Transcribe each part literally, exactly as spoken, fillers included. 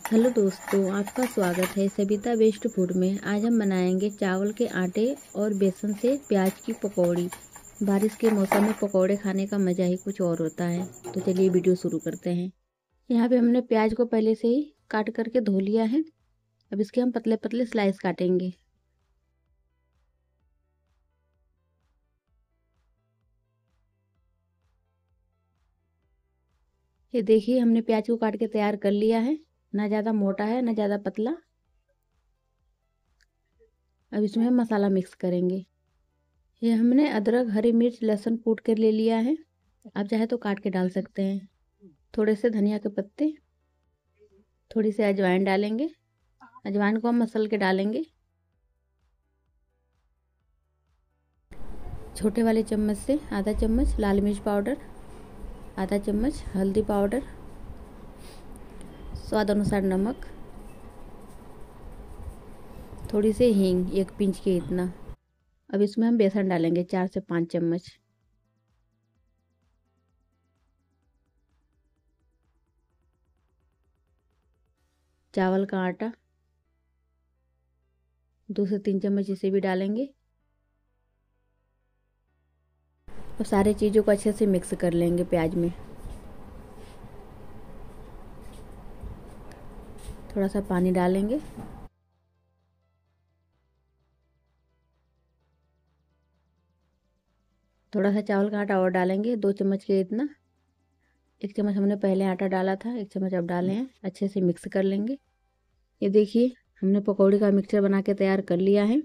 Hello दोस्तों, आपका स्वागत है सविता बेस्ट फूड में। आज हम बनाएंगे चावल के आटे और बेसन से प्याज की पकौड़ी। बारिश के मौसम में पकौड़े खाने का मज़ा ही कुछ और होता है। तो चलिए वीडियो शुरू करते हैं। यहाँ पे हमने प्याज को पहले से ही काट करके धो लिया है। अब इसके हम पतले पतले स्लाइस काटेंगे। ये देखिए, हमने प्याज को काट के तैयार कर लिया है। ना ज़्यादा मोटा है ना ज़्यादा पतला। अब इसमें हम मसाला मिक्स करेंगे। ये हमने अदरक, हरी मिर्च, लहसुन कूट कर ले लिया है। आप चाहे तो काट के डाल सकते हैं। थोड़े से धनिया के पत्ते, थोड़ी सी अजवाइन डालेंगे। अजवाइन को हम मसल के डालेंगे। छोटे वाले चम्मच से आधा चम्मच लाल मिर्च पाउडर, आधा चम्मच हल्दी पाउडर, स्वाद अनुसार नमक, थोड़ी सी हींग, एक पिंच के इतना। अब इसमें हम बेसन डालेंगे चार से पाँच चम्मच। चावल का आटा दो से तीन चम्मच इसे भी डालेंगे और सारी चीज़ों को अच्छे से मिक्स कर लेंगे प्याज में। थोड़ा सा पानी डालेंगे। थोड़ा सा चावल का आटा और डालेंगे, दो चम्मच के इतना। एक चम्मच हमने पहले आटा डाला था, एक चम्मच अब डाले हैं। अच्छे से मिक्स कर लेंगे। ये देखिए, हमने पकौड़ी का मिक्सचर बना के तैयार कर लिया है।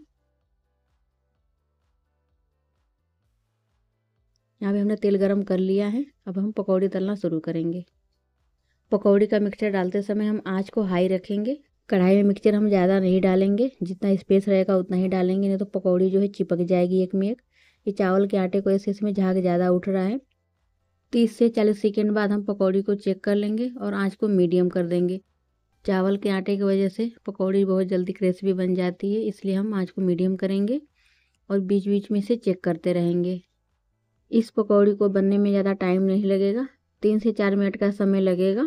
यहाँ पे हमने तेल गरम कर लिया है। अब हम पकौड़ी तलना शुरू करेंगे। पकौड़ी का मिक्सचर डालते समय हम आंच को हाई रखेंगे। कढ़ाई में मिक्सचर हम ज़्यादा नहीं डालेंगे, जितना स्पेस रहेगा उतना ही डालेंगे, नहीं तो पकौड़ी जो है चिपक जाएगी एक में एक। ये चावल के आटे को ऐसे इसमें झाग ज़्यादा उठ रहा है। तीस से चालीस सेकेंड बाद हम पकौड़ी को चेक कर लेंगे और आंच को मीडियम कर देंगे। चावल के आटे की वजह से पकौड़ी बहुत जल्दी क्रिस्पी बन जाती है, इसलिए हम आंच को मीडियम करेंगे और बीच बीच में से चेक करते रहेंगे। इस पकौड़ी को बनने में ज़्यादा टाइम नहीं लगेगा, तीन से चार मिनट का समय लगेगा।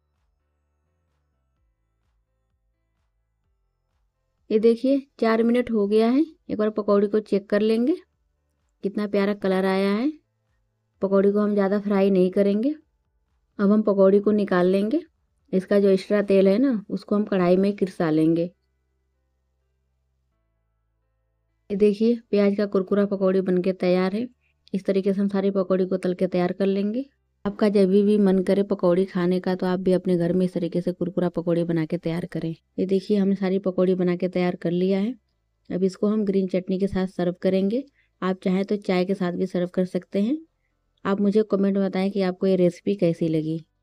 ये देखिए, चार मिनट हो गया है। एक बार पकौड़ी को चेक कर लेंगे। कितना प्यारा कलर आया है। पकौड़ी को हम ज़्यादा फ्राई नहीं करेंगे। अब हम पकौड़ी को निकाल लेंगे। इसका जो एक्स्ट्रा तेल है ना, उसको हम कढ़ाई में किरसा लेंगे। ये देखिए, प्याज का कुरकुरा पकौड़ी बनके तैयार है। इस तरीके से हम सारी पकौड़ी को तल के तैयार कर लेंगे। आपका जब भी मन करे पकौड़ी खाने का, तो आप भी अपने घर में इस तरीके से कुरकुरा पकौड़ी बना के तैयार करें। ये देखिए, हमने सारी पकौड़ी बना के तैयार कर लिया है। अब इसको हम ग्रीन चटनी के साथ सर्व करेंगे। आप चाहें तो चाय के साथ भी सर्व कर सकते हैं। आप मुझे कमेंट में बताएं कि आपको ये रेसिपी कैसी लगी।